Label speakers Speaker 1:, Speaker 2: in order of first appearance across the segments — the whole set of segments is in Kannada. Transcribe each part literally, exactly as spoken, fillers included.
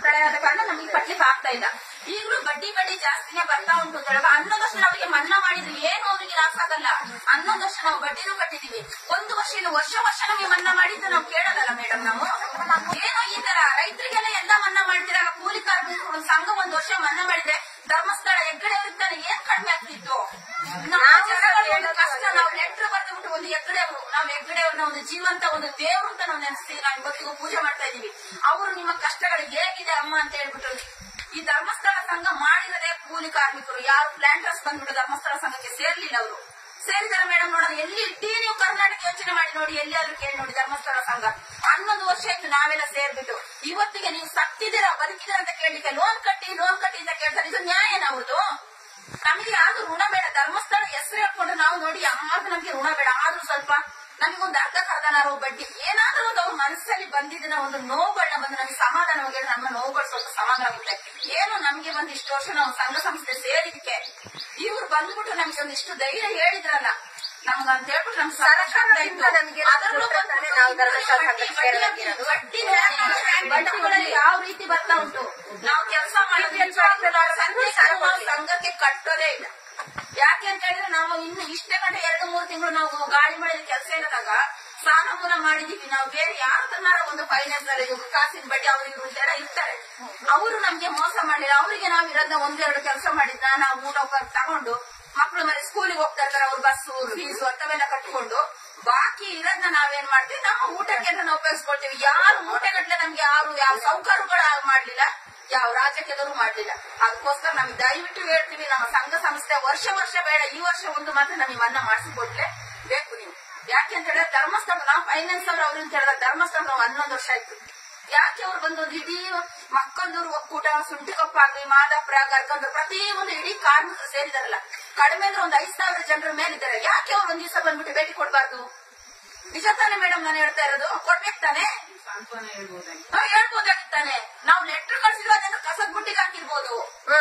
Speaker 1: ಪ್ರಳಯ ಆದ ಕಾರಣ ನಮ್ಗೆ ಕಟ್ಲಿಕ್ಕೆ ಆಗ್ತಾ ಇಲ್ಲ. ಈಗಲೂ ಬಡ್ಡಿ ಬಡ್ಡಿ ಜಾಸ್ತಿನೇ ಬರ್ತಾ ಉಂಟು ಅಂತ ಹೇಳುವಾಗ ಹನ್ನೊಂದು ವರ್ಷ ಅವರಿಗೆ ಮನ್ನಾ ಮಾಡಿದ್ರು ಏನು ಅವರಿಗೆ ಲಾಸ್ ಆಗಲ್ಲ. ಹನ್ನೊಂದು ವರ್ಷ ನಾವು ಬಡ್ಡಿನೂ ಕಟ್ಟಿದೀವಿ. ಒಂದು ವರ್ಷ ಇಲ್ಲ ವರ್ಷ ವರ್ಷ ನಮಗೆ ಮನ್ನಾ ಮಾಡಿದ್ದು ನಾವು ಕೇಳೋದಲ್ಲ ಮೇಡಮ್. ನಾವು ಏನೋ ಈ ತರ ರೈತರಿಗೆಲ್ಲ ಎಲ್ಲ ಮನ್ನಾ ಮಾಡ್ತೀರಾಗ ಕೂಲಿ ಕಾರ್ಮಿಕರು ಸಂಘ ಒಂದ್ ವರ್ಷ ಮನ್ನಾ ಮಾಡಿದ್ರೆ ಧರ್ಮಸ್ಥಳ ಹೆಗ್ಗಡೆ ಇರ್ತಾರೆ ಏನ್ ಕಡಿಮೆ ಆಗ್ತಿತ್ತು. ಕಷ್ಟ ನಾವು ಲೆಟ್ರ್ ಬರ್ದ್ಬಿಟ್ಟು ಒಂದು ಹೆಗ್ಗಡೆ ಅವರು ನಾವು ಹೆಗ್ಗಡೆ ಅವ್ರನ್ನ ಒಂದು ಜೀವಂತ ಒಂದು ದೇವ್ರು ಅಂತ ನಾವು ನೆನೆಸ್ತೀವಿ. ನಾವು ಇವತ್ತಿಗೂ ಪೂಜೆ ಮಾಡ್ತಾ ಇದೀವಿ. ಅವರು ನಿಮ್ಮ ಕಷ್ಟಗಳಿಗೆ ಹೇಗಿದೆ ಅಮ್ಮ ಅಂತ ಹೇಳ್ಬಿಟ್ಟು ಈ ಧರ್ಮಸ್ಥಳ ಸಂಘ ಮಾಡಿರದೆ ಕೂಲಿ ಕಾರ್ಮಿಕರು ಯಾರು ಪ್ಲಾಂಟರ್ಸ್ ಬಂದ್ಬಿಟ್ಟು ಧರ್ಮಸ್ಥಳ ಸಂಘಕ್ಕೆ ಸೇರ್ಲಿಲ್ಲ. ಅವರು ಸೇರಿದಾರೆ ಮೇಡಮ್. ನೋಡೋದು ಎಲ್ಲಿ ಇಟ್ಟಿ ನೀವು ಕರ್ನಾಟಕ ಯೋಚನೆ ಮಾಡಿ ನೋಡಿ, ಎಲ್ಲಿಯಾದ್ರೂ ಕೇಳಿ ನೋಡಿ. ಧರ್ಮಸ್ಥಳ ಸಂಘ ಹನ್ನೊಂದು ವರ್ಷ ಆಯ್ತು ನಾವೆಲ್ಲ ಸೇರ್ಬಿಟ್ಟು ಇವತ್ತಿಗೆ ನೀವು ಸತ್ತಿದ್ದೀರಾ ಬದುಕಿದ್ದೀರಾ ಅಂತ ಕೇಳಲಿಕ್ಕೆ ಲೋನ್ ಕಟ್ಟಿ ಲೋನ್ ಕಟ್ಟಿ ಅಂತ ಕೇಳ್ತಾರೆ. ಇದು ನ್ಯಾಯನ ಅವ್ರದ್ದು? ನಮಗೆ ಯಾವ್ದು ಋಣ ಬೇಡ. ಧರ್ಮಸ್ಥಳ ಹೆಸರು ಹೇಳ್ಕೊಂಡು ನಾವು ನೋಡಿ ಯಾವ್ದು ನಮ್ಗೆ ಋಣ ಬೇಡ. ಆದ್ರೂ ಸ್ವಲ್ಪ ನಮಗೊಂದು ಅರ್ಧ ಕರ್ದನಾರು ಬಡ್ಡಿ ಏನಾದ್ರೂ ಒಂದು ಅವ್ರ ಮನಸ್ಸಲ್ಲಿ ಬಂದಿದ್ದನ್ನ ಒಂದು ನೋವುಗಳನ್ನ ಬಂದು ನಮ್ಗೆ ಸಮಾಧಾನವಾಗಿ ನಮ್ಮ ನೋವುಗಳು ಸ್ವಲ್ಪ ಸಮಾಧಾನ ಆಗುತ್ತೆ. ಏನು ನಮ್ಗೆ ಒಂದು ಇಷ್ಟು ವರ್ಷ ನಾವು ಸಂಘ ಸಂಸ್ಥೆ ಸೇರಿದಕ್ಕೆ ಇವ್ರು ಬಂದ್ಬಿಟ್ಟು ನಮ್ಗೆ ಒಂದು ಇಷ್ಟು ಧೈರ್ಯ ಹೇಳಿದ್ರಲ್ಲ ನಮ್ಗ ಅಂತ ಹೇಳ್ಬಿಟ್ಟು ನಮ್ ಸರ್ಕಾರ ಬಡ್ಡಿಗಳಲ್ಲಿ ಯಾವ ರೀತಿ ಬರ್ತಾ ಉಂಟು. ನಾವು ಕೆಲಸ ಮಾಡಿದ್ರೆ ಸಂಘಕ್ಕೆ ಕಟ್ಟೋದೇ ಇಲ್ಲ. ಯಾಕೆ ಅಂತ ಹೇಳಿದ್ರೆ ನಾವು ಇನ್ನು ಇಷ್ಟೇ ಗಂಟೆ ಎರಡು ಮೂರು ತಿಂಗಳು ನಾವು ಗಾಳಿ ಮಾಡಿದ ಕೆಲಸ ಇಲ್ಲದಾಗ ಸಾಲ ಮೂಲ ಮಾಡಿದೀವಿ. ನಾವು ಬೇರೆ ಯಾರ ತನ್ನಾರ ಒಂದು ಫೈನಾನ್ಸ್ ಅಲ್ಲಿ ಕಾಸಿನ ಬಡ್ಡಿ ಅವ್ರಿಗೆ ಜನ ಇರ್ತಾರೆ. ಅವರು ನಮ್ಗೆ ಮೋಸ ಮಾಡಿಲ್ಲ. ಅವರಿಗೆ ನಾವು ಇರೋದನ್ನ ಒಂದೆರಡು ಕೆಲಸ ಮಾಡಿದ್ದ ನಾವು ಊಟ ತಗೊಂಡು ಮಕ್ಕಳು ಮನೆ ಸ್ಕೂಲಿಗೆ ಹೋಗ್ತಾ ಇರ್ತಾರೆ. ಅವ್ರ ಬಸ್ಸು ಫೀಸು ಅಂತವೆಲ್ಲ ಕಟ್ಕೊಂಡು ಬಾಕಿ ಇರೋದನ್ನ ನಾವೇನ್ ಮಾಡ್ತೀವಿ ನಮ್ಮ ಊಟಕ್ಕೆ ನಾವು ಉಪಯೋಗಿಸ್ಕೊಳ್ತೀವಿ. ಯಾರು ಊಟಗಟ್ಲೆ ನಮ್ಗೆ ಯಾರು ಯಾವ ಸೌಕರ್ಯಗಳು ಮಾಡ್ಲಿಲ್ಲ, ಯಾವ ರಾಜ್ಯಕ್ಕೆದರೂ ಮಾಡ್ಲಿಲ್ಲ. ಅದಕ್ಕೋಸ್ಕರ ನಮ್ಗೆ ದಯವಿಟ್ಟು ಹೇಳ್ತೀವಿ ನಮ್ಮ ಸಂಘ ಸಂಸ್ಥೆ ವರ್ಷ ವರ್ಷ ಬೇಡ, ಈ ವರ್ಷ ಒಂದು ಮಾತ್ರ ನಮಗೆ ಮನ್ನಾ ಮಾಡಿಸಿಕೊಡ್ಲೆ ಬೇಕು ನೀವು. ಯಾಕೆ ಅಂತ ಹೇಳಿದ್ರೆ ಧರ್ಮಸ್ಥಳ ನಾವು ಫೈನಾನ್ಸ್ ಅವ್ರು ಅವ್ರು ಅಂತ ಹೇಳಿದ್ರೆ ಧರ್ಮಸ್ಥಳ ನಾವು ಹನ್ನೊಂದು ವರ್ಷ ಆಯ್ತು. ಯಾಕೆ ಅವ್ರು ಬಂದು ಇಡೀ ಮಕ್ಕಂದೂರು ಒಕ್ಕೂಟ ಸುಂಟಿಕೊಪ್ಪ ಆಗ್ಲಿ ಮಾದಾಪುರ ಕರ್ಕೊಂಡು ಪ್ರತಿ ಒಂದು ಇಡೀ ಕಾರ್ಮಿಕರು ಸೇರಿದಾರಲ್ಲ ಕಡಿಮೆ ಅಂದ್ರೆ ಒಂದು ಐದ್ ಸಾವಿರ ಜನರ ಮೇಲಿದ್ದಾರೆ. ಯಾಕೆ ಅವ್ರು ಒಂದ್ ದಿವಸ ಬಂದ್ಬಿಟ್ಟು ಭೇಟಿ ಕೊಡ್ಬಾರ್ದು? ನಿಜ ತಾನೆ ಮೇಡಮ್ ನಾನು ಹೇಳ್ತಾ ಇರೋದು? ಕೊಡ್ಬೇಕು ತಾನೆ? ನಾವು ಹೇಳ್ಬೋದಾಗಿತ್ತಾನೆ. ನಾವು ಲೆಟರ್ ಕಳ್ಸಿದ್ರೆ ಅದನ್ನು ಕಸದ ಬುಟ್ಟಿಗೆ ಹಾಕಿರ್ಬೋದು.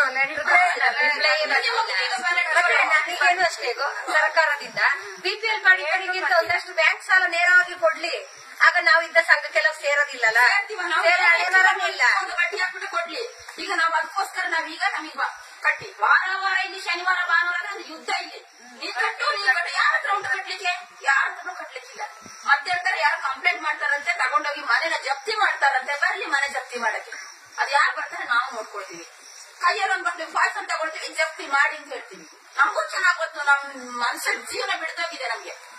Speaker 2: ನನಗೇನು ಅಷ್ಟೇ ಸರ್ಕಾರದಿಂದ ಬಿಪಿಎಲ್ ಮಾಡಿದವರಿಗಿಂತ ಒಂದಷ್ಟು ಬ್ಯಾಂಕ್ ಸಾಲ ನೇರವಾಗಿ ಕೊಡ್ಲಿ. ಆಗ ನಾವು ಇದ್ದ ಸಂಘಕ್ಕೆಲ್ಲ ಸೇರೋದಿಲ್ಲಲ್ಲ,
Speaker 1: ಒಂದು ಬಡ್ಡಿ ಹಾಕ್ಬಿಟ್ಟು ಕೊಡ್ಲಿ. ಈಗ ನಾವು ಅದಕ್ಕೋಸ್ಕರ ನಾವೀಗ ನಮೀಗ ಕಟ್ಟಿ ವಾರ ವಾರ ಇಲ್ಲಿ ಶನಿವಾರ ಭಾನುವಾರ ಒಂದು ಯುದ್ಧ ಇಲ್ಲಿ ನೀವ್ ಕಟ್ಟು ನೀವ್ ಕಟ್ಟು ಯಾರ ಹತ್ರ ಉಂಟು ಕಟ್ಲಿಕ್ಕೆ? ಯಾರ ಹತ್ರನೂ ಕಟ್ಲಿಕ್ಕಿಲ್ಲ. ಮತ್ತೆ ಹೇಳ್ತಾರೆ ಯಾರು ಕಂಪ್ಲೇಂಟ್ ಮಾಡ್ತಾರಂತೆ ತಗೊಂಡೋಗಿ ಮನೆನ ಜಪ್ತಿ ಮಾಡ್ತಾರಂತೆ. ಬರ್ಲಿ ಮನೆ ಜಪ್ತಿ ಮಾಡಕ್ಕೆ. ಅದು ಯಾರು ಬರ್ತಾರೆ ನಾವು ನೋಡ್ಕೊಳ್ತೀವಿ. ಕೈಯಲ್ಲಿ ಒಂದ್ ಬರ್ತೀವಿ ಫಾಯ್ಸನ್ ತಗೊಳ್ತೀವಿ ಜಪ್ತಿ ಮಾಡಿ ಅಂತ ಹೇಳ್ತೀವಿ. ನಮಗೂ ಚೆನ್ನಾಗ್ ಗೊತ್ತು ನಮ್ ಮನುಷ್ಯರ ಜೀವನ ಬಿಡ್ದೋಗಿದೆ ನಮ್ಗೆ.